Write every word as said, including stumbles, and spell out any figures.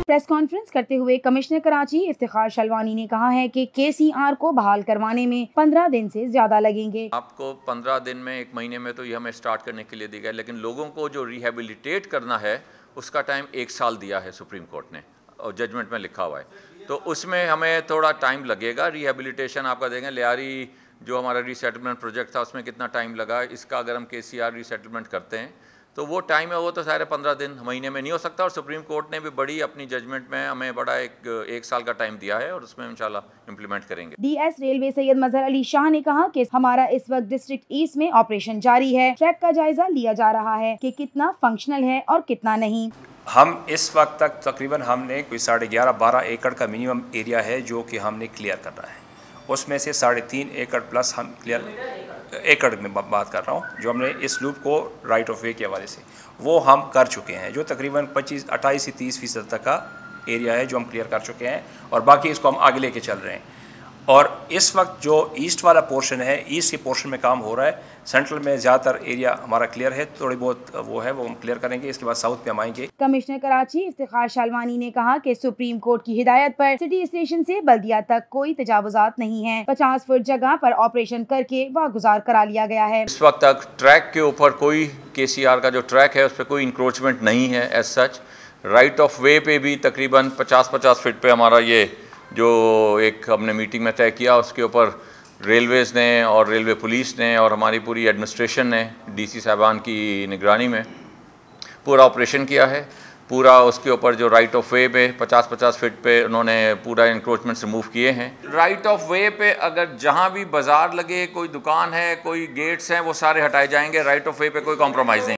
Press conference करते हुए commissioner Karachi Iftikhar शलवानी ने कहा है कि के सी आर को बहाल करवाने में पंद्रह दिन से ज्यादा लगेंगे। आपको पंद्रह दिन में, एक महीने में तो ये हमें स्टार्ट करने के लिए दी गई, लेकिन लोगों को जो रिहेबिलिटेट करना है उसका टाइम एक साल दिया है सुप्रीम कोर्ट ने और जजमेंट में लिखा हुआ है, तो उसमें हमें थोड़ा टाइम लगेगा। रिहेबिलिटेशन आपका देखें, लियारी जो हमारा रीसेटलमेंट प्रोजेक्ट था उसमें कितना टाइम लगा, इसका अगर हम के सी आर रीसेटलमेंट करते हैं तो वो टाइम है, वो तो सारे पंद्रह दिन महीने में नहीं हो सकता। और सुप्रीम कोर्ट ने भी बड़ी अपनी जजमेंट में हमें बड़ा एक एक साल का टाइम दिया है और उसमें इंशाल्लाह इम्प्लीमेंट करेंगे। D S railway Syed Mazhar Ali Shah ने कहा कि हमारा इस वक्त डिस्ट्रिक्ट ईस्ट में ऑपरेशन जारी है। ट्रैक का जायजा लिया जा रहा है कि कितना फंक्शनल है और कितना नहीं। हम इस वक्त तक तकरीबन हमने कोई साढ़े ग्यारह बारह एकड़ का मिनिमम एरिया है जो कि हमने क्लियर करना है। उसमें से साढ़े तीन एकड़ प्लस हम क्लियर एकड़ में बात कर रहा हूँ, जो हमने इस लूप को राइट ऑफ वे के हवाले से वो हम कर चुके हैं, जो तकरीबन पच्चीस अट्ठाईस से तीस फीसद तक का एरिया है जो हम क्लियर कर चुके हैं और बाकी इसको हम आगे लेके चल रहे हैं। और इस वक्त जो ईस्ट वाला पोर्शन है, ईस्ट के पोर्शन में काम हो रहा है। सेंट्रल में ज़्यादातर एरिया हमारा क्लियर है, थोड़ी बहुत वो है वो हम क्लियर करेंगे, इसके बाद साउथ पे हम आएंगे। कमिश्नर कराची इफ्तिखार शलवानी ने कहा कि सुप्रीम कोर्ट की हिदायत पर सिटी स्टेशन से बल्दिया तक कोई तजावुजात नहीं है। पचास फुट जगह पर ऑपरेशन करके वागुजार करा लिया गया है। इस वक्त तक ट्रैक के ऊपर कोई के सी आर का जो ट्रैक है उस पर कोई इंक्रोचमेंट नहीं है as such. Right of way पे भी तकरीबन पचास पचास फीट पे हमारा ये जो एक हमने मीटिंग में तय किया, उसके ऊपर रेलवेज़ ने और रेलवे पुलिस ने और हमारी पूरी एडमिनिस्ट्रेशन ने डीसी साहबान की निगरानी में पूरा ऑपरेशन किया है। पूरा उसके ऊपर जो राइट ऑफ वे पे पचास पचास फीट पे उन्होंने पूरा इंक्रोचमेंट रिमूव किए हैं। राइट ऑफ वे पे अगर जहाँ भी बाज़ार लगे, कोई दुकान है, कोई गेट्स हैं, वो सारे हटाए जाएंगे। राइट ऑफ वे पे कोई कॉम्प्रोमाइज़ नहीं।